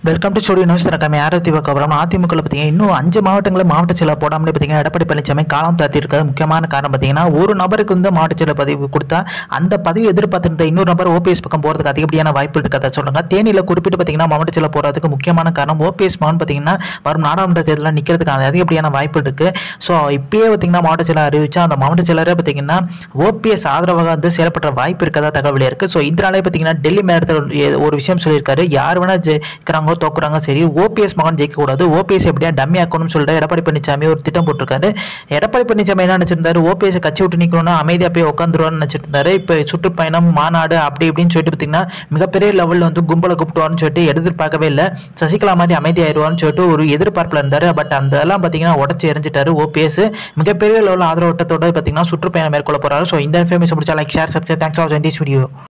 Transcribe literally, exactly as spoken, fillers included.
Welcome to studio news. ரகமே ஆரத்தி அப்புறம் அதிமுக பார்த்தீங்கன்னா இன்னும் அஞ்சு மாவட்டங்களில் மாவட்ட செயலர் போடாமலே பார்த்தீங்கன்னா எடப்பாடி பழனிசாமி காலம் தாத்தி இருக்கிறது முக்கியமான காரணம் பார்த்தீங்கன்னா ஒரு நபருக்கு வந்து மாவட்ட செயலர் பதவி கொடுத்தா அந்த பதவி எதிர்பார்த்திருந்த இன்னொரு நபர் ஓபிஎஸ் பக்கம் போகிறதுக்கு அதிகப்படியான வாய்ப்பு இருக்கிறதா சொல்றாங்க. தேனியில் குறிப்பிட்டு பார்த்தீங்கன்னா மாவட்ட செயலர் போகிறதுக்கு முக்கியமான காரணம் ஓபிஎஸ் மகன் பார்த்தீங்கன்னா வரும் நாடாளுமன்ற தேர்தலில் நிற்கிறதுக்கு அதிகப்படியான வாய்ப்பு இருக்கு. ஸோ இப்பயே பார்த்தீங்கன்னா மாவட்ட செயலர் அறிவிச்சா அந்த மாவட்ட செயலரே பார்த்தீங்கன்னா ஓபிஎஸ் ஆதரவாக வந்து செயல்படுற வாய்ப்பு இருக்கிறதா தகவல் இருக்கு. ஸோ இதனாலே பார்த்தீங்கன்னா டெல்லி மேடத்தில் ஒரு விஷயம் சொல்லியிருக்காரு, யார் வேணா ஜெயிக்கிறாங்க தோக்குறாங்க சரி, ஓபிஎஸ் மகன் ஜெயிக்க கூடாது, ஓபிஎஸ் எப்படியா டம்மி ஆக்கணும்னு சொல்லிட்டு எடப்பாடி பழனிசாமி ஒரு திட்டம் போட்டிருக்காரு. எடப்பாடி பழனிசாமி என்ன நினைச்சிருந்தாரு, ஓபிஎஸ் கட்சி விட்டு நிற்கணும்னா அமைதியா போய் உட்காந்துருவான்னு நினைச்சிட்டு இருந்தாரு. இப்போ சுற்றுப்பயணம் மாநாடு அப்படி இப்படின்னு சொல்லிட்டு பார்த்தீங்கன்னா மிகப்பெரிய லெவலில் வந்து கும்பலை கூப்பிட்டுவான்னு சொல்லிட்டு எதிர்பார்க்கவே இல்லை. சசிகலா மாதிரி அமைதி ஆயிடுவான்னு சொல்லிட்டு ஒரு எதிர்பார்ப்பில் இருந்தாரு. பட் அந்த எல்லாம் பார்த்தீங்கன்னா உடச்சி எரிஞ்சிட்டாரு. ஓபிஎஸ் மிகப்பெரிய லெவலில் ஆதரவு வட்டத்தோட பார்த்தீங்கன்னா சுற்றுப்பயணம் மேற்கொள்ள போறாரு. ஸோ இந்த இன்ஃபர்மேஷன் பிடிச்சா like share subscribe. Thanks for வாட்சிங் திஸ் வீடியோ.